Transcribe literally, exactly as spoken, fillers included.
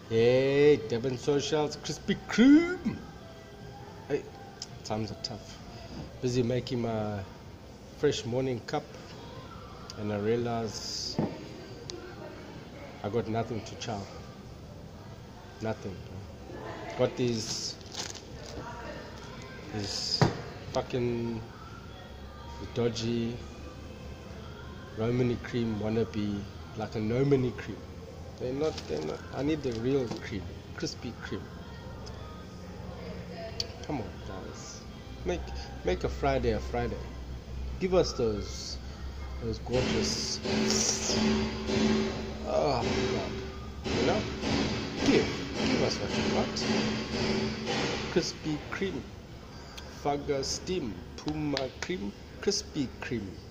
Hey, Devon Socials, Krispy Kreme. Hey, times are tough. Busy making my fresh morning cup, and I realize I got nothing to chow. Nothing. Got these, these fucking dodgy Romany cream wannabe, like a Nomany cream. They're not, they're not, I need the real cream, Krispy Kreme. Come on, guys. Make, make a Friday a Friday. Give us those, those gorgeous, oh my God. You know? Give, give us what you got. Krispy Kreme, Fugger Steam, Puma Cream, Krispy Kreme.